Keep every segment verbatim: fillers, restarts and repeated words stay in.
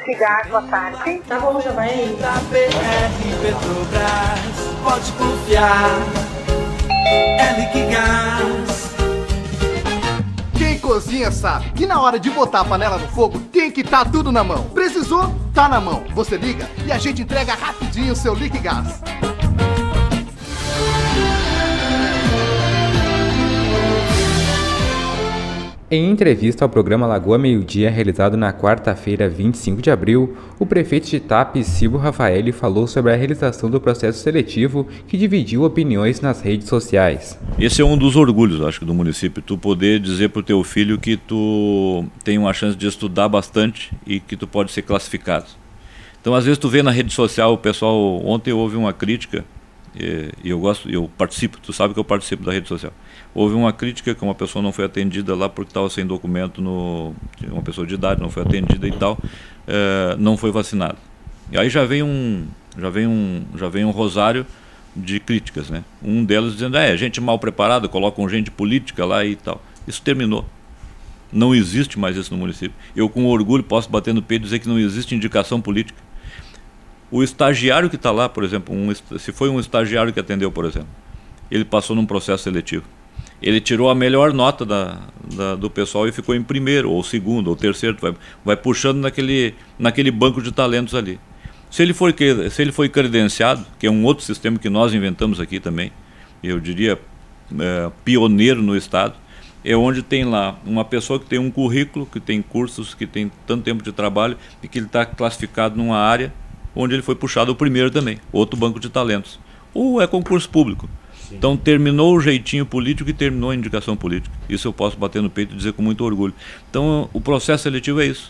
Gás, boa tarde. Tá bom, já vai aí. Da B R Petrobras, pode confiar. É Liquigás. Quem cozinha sabe que na hora de botar a panela no fogo tem que estar tudo na mão. Precisou? Tá na mão. Você liga e a gente entrega rapidinho o seu Liquigás. Em entrevista ao programa Lagoa Meio Dia, realizado na quarta-feira, vinte e cinco de abril, o prefeito de Itape, Silvio Rafaeli, falou sobre a realização do processo seletivo que dividiu opiniões nas redes sociais. Esse é um dos orgulhos, acho que, do município, tu poder dizer para o teu filho que tu tem uma chance de estudar bastante e que tu pode ser classificado. Então, às vezes tu vê na rede social, o pessoal, ontem houve uma crítica, e eu gosto, eu participo, tu sabe que eu participo da rede social. Houve uma crítica que uma pessoa não foi atendida lá porque estava sem documento, no, uma pessoa de idade não foi atendida e tal, é, não foi vacinada. E aí já vem um, já vem um, já vem um rosário de críticas, né? Um deles dizendo, é, gente mal preparada, colocam gente política lá e tal. Isso terminou. Não existe mais isso no município. Eu com orgulho posso bater no peito e dizer que não existe indicação política. O estagiário que está lá, por exemplo, um, se foi um estagiário que atendeu, por exemplo, ele passou num processo seletivo. Ele tirou a melhor nota da, da, do pessoal e ficou em primeiro, ou segundo, ou terceiro, vai, vai puxando naquele, naquele banco de talentos ali. Se ele, for, se ele foi credenciado, que é um outro sistema que nós inventamos aqui também, eu diria é, pioneiro no estado, é onde tem lá uma pessoa que tem um currículo, que tem cursos, que tem tanto tempo de trabalho e que ele está classificado numa área onde ele foi puxado o primeiro também, outro banco de talentos. Ou é concurso público. Sim. Então terminou o jeitinho político e terminou a indicação política. Isso eu posso bater no peito e dizer com muito orgulho. Então o processo seletivo é isso.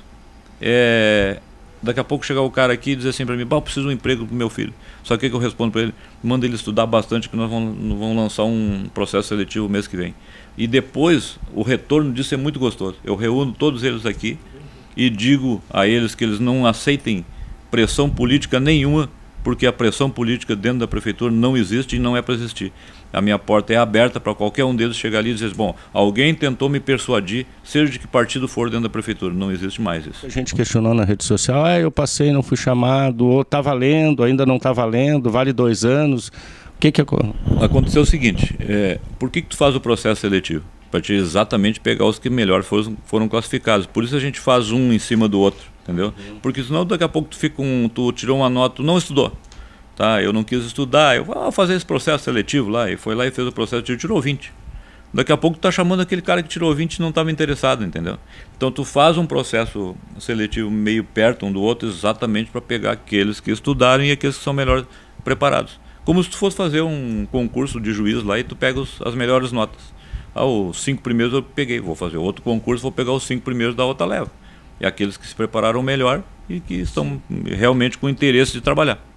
É... Daqui a pouco chegar o cara aqui e dizer assim para mim, bah, eu preciso de um emprego para o meu filho. Só que o que eu respondo para ele? Manda ele estudar bastante que nós vamos, vamos lançar um processo seletivo mês que vem. E depois o retorno disso é muito gostoso. Eu reúno todos eles aqui e digo a eles que eles não aceitem pressão política nenhuma, porque a pressão política dentro da prefeitura não existe e não é para existir. A minha porta é aberta para qualquer um deles chegar ali e dizer, bom, alguém tentou me persuadir, seja de que partido for dentro da prefeitura, não existe mais isso. A gente questionou na rede social, ah, eu passei, não fui chamado, ou está valendo, ainda não está valendo, vale dois anos. O que que aconteceu? Aconteceu o seguinte, é, por que que tu faz o processo seletivo? Para te exatamente pegar os que melhor foram, foram classificados. Por isso a gente faz um em cima do outro, entendeu? Uhum. Porque senão daqui a pouco tu, fica um, tu tirou uma nota, tu não estudou. Tá, eu não quis estudar, eu vou fazer esse processo seletivo lá, e foi lá e fez o processo seletivo, tirou vinte. Daqui a pouco tu tá chamando aquele cara que tirou vinte e não estava interessado, entendeu? Então tu faz um processo seletivo meio perto um do outro exatamente para pegar aqueles que estudaram e aqueles que são melhor preparados. Como se tu fosse fazer um concurso de juiz lá e tu pega os, as melhores notas. Ah, os cinco primeiros eu peguei, vou fazer outro concurso, vou pegar os cinco primeiros da outra leva. E aqueles que se prepararam melhor e que estão realmente com interesse de trabalhar.